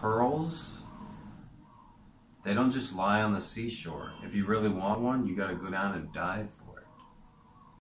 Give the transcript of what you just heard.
pearls, they don't just lie on the seashore. If you really want one, you got to go down and dive for it.